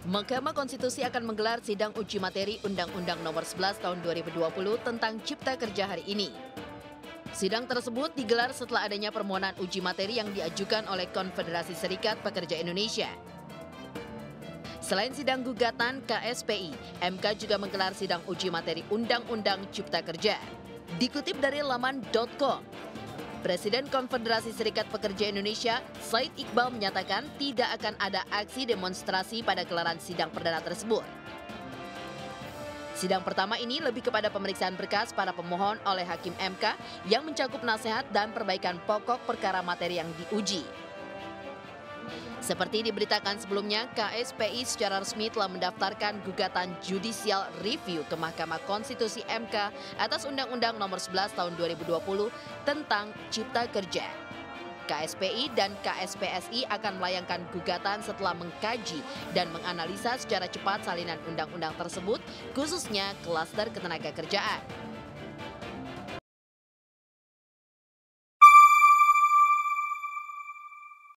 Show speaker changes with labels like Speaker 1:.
Speaker 1: Mahkamah Konstitusi akan menggelar sidang uji materi Undang-Undang Nomor 11 Tahun 2020 tentang Cipta Kerja hari ini. Sidang tersebut digelar setelah adanya permohonan uji materi yang diajukan oleh Konfederasi Serikat Pekerja Indonesia. Selain sidang gugatan KSPI, MK juga menggelar sidang uji materi Undang-Undang Cipta Kerja. Dikutip dari laman.com, Presiden Konfederasi Serikat Pekerja Indonesia, Said Iqbal menyatakan tidak akan ada aksi demonstrasi pada gelaran sidang perdana tersebut. Sidang pertama ini lebih kepada pemeriksaan berkas para pemohon oleh Hakim MK yang mencakup nasihat dan perbaikan pokok perkara materi yang diuji. Seperti diberitakan sebelumnya, KSPI secara resmi telah mendaftarkan gugatan judicial review ke Mahkamah Konstitusi MK atas Undang-Undang Nomor 11 Tahun 2020 tentang Cipta Kerja. KSPI dan KSPSI akan melayangkan gugatan setelah mengkaji dan menganalisa secara cepat salinan undang-undang tersebut, khususnya klaster ketenaga kerjaan.